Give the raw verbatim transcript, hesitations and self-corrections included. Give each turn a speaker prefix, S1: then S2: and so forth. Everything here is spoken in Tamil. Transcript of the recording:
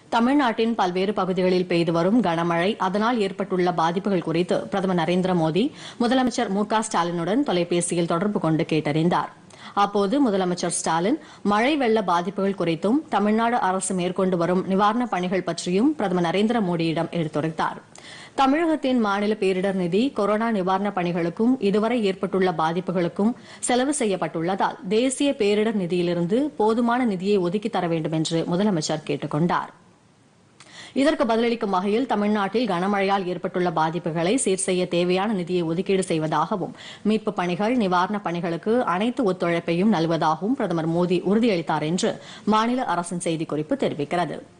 S1: தமிழ்நாட்டின் பல்வேறு பகுதிகளில் பெய்து வரும் கனமழை அதனால் ஏற்பட்டுள்ள பாதிப்புகள் குறித்து பிரதமர் நரேந்திர மோடி முதலமைச்சர் மு க ஸ்டாலினுடன் தொலைபேசியில் தொடர்பு கொண்டு கேட்டறிந்தார். அப்போது முதலமைச்சர் ஸ்டாலின் மழை வெள்ள பாதிப்புகள் குறித்தும் தமிழ்நாடு அரசு மேற்கொண்டு வரும் நிவாரணப் பணிகள் பற்றியும் பிரதமர் நரேந்திர மோடியிடம் எடுத்துரைத்தார். தமிழகத்தின் மாநில பேரிடர் நிதி கொரோனா நிவாரணப் பணிகளுக்கும் இதுவரை ஏற்பட்டுள்ள பாதிப்புகளுக்கும் செலவு செய்யப்பட்டுள்ளதால் தேசிய பேரிடர் நிதியிலிருந்து போதுமான நிதியை ஒதுக்கித் தர வேண்டும் என்று முதலமைச்சர் கேட்டுக் கொண்டார். இதற்கு பதிலளிக்கும் வகையில் தமிழ்நாட்டில் கனமழையால் ஏற்பட்டுள்ள பாதிப்புகளை சீர் செய்ய தேவையான நிதியை ஒதுக்கீடு செய்வதாகவும் மீட்புப் பணிகள் நிவாரணப் பணிகளுக்கு அனைத்து ஒத்துழைப்பையும் நல்குவதாகவும் பிரதமர் மோடி உறுதியளித்தார் என்று மாநில அரசின் செய்திக்குறிப்பு தெரிவிக்கிறது.